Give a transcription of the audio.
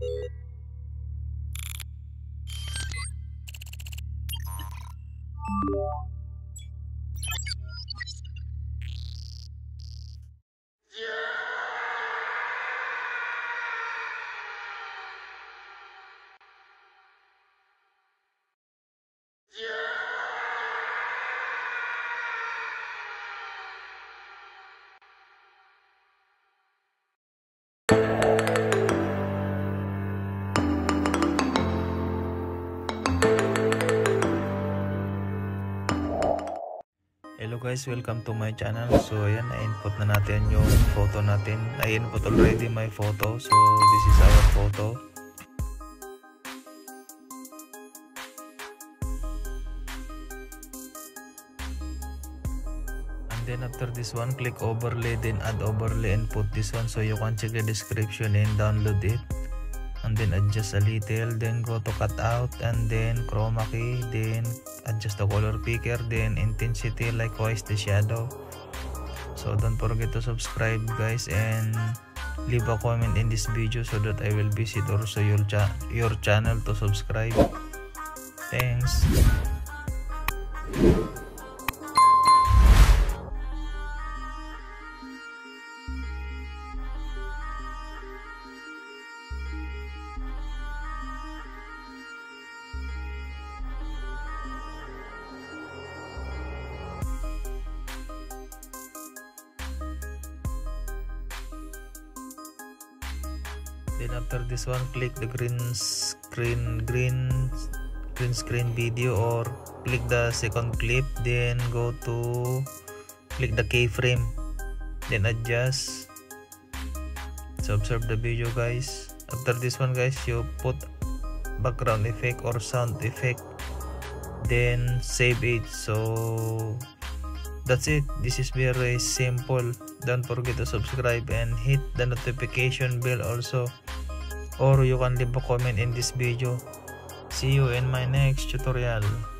Hello guys, welcome to my channel. So ayan, na-input na natin yung photo natin. I-input already my photo. So this is our photo. And then after this one, click overlay, then add overlay and put this one. So you can check the description and download it. And then adjust a little, then go to cut out, and then chroma key, then adjust the color picker, then intensity, likewise the shadow. So don't forget to subscribe guys, and leave a comment in this video so that I will visit also your channel to subscribe. Thanks. Then after this one, click the green screen video, or click the second clip, then go to click the keyframe, then adjust. So observe the video guys. After this one guys, you put background effect or sound effect, then save it. So that's it. This is very simple. Don't forget to subscribe and hit the notification bell also, or you can leave a comment in this video. See you in my next tutorial.